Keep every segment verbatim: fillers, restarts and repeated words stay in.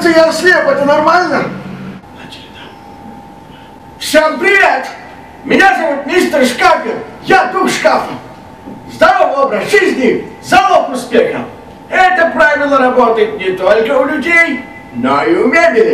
кажется, я ослеп, это нормально? Начали, да. Всем привет! Меня зовут мистер Шкапер, я дух шкафа. Здоровый образ жизни – залог успеха. Это правило работает не только у людей, но и у мебели.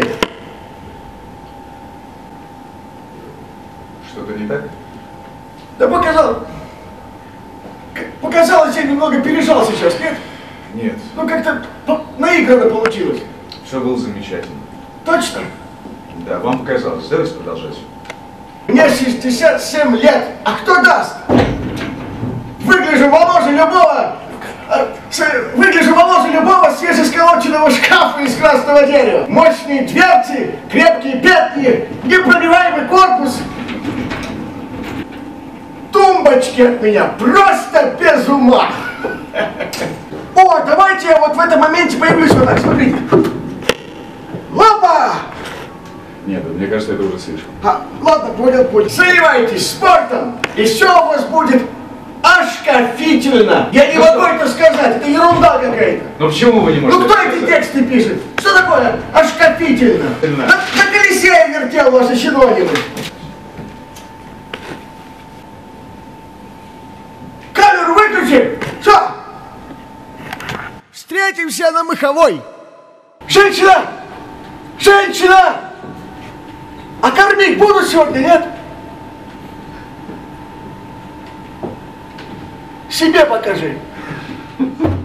Что-то не так? Да показалось, показалось, я немного пережал сейчас, нет? Нет. Ну как-то ну, наигранно получилось. Все было замечательно. Точно? Да, вам показалось. Давайте продолжать. Мне шестьдесят семь лет, а кто даст? Выгляжу моложе любого, выгляжу моложе любого свежесколоченного шкафа из красного дерева. Мощные дверцы, крепкие петли, непробиваемый корпус. Тумбочки от меня просто без ума. О, давайте я вот в этом моменте появлюсь вот так, смотрите. Лапа! Нет, мне кажется, это уже слишком. А, ладно, понял, понял. Занимайтесь спортом, и все у вас будет ошкафительно. Я не ну могу что? это сказать, это ерунда какая-то. Ну почему вы не можете? Ну кто это эти сказать? тексты пишет? Что такое ошкафительно? Ошкафительно. На, на колесе я вертел ваши синонимы. Камеру выключи! Что? Встретимся на Маховой. Женщина! Женщина! А кормить буду сегодня, нет? Себе покажи.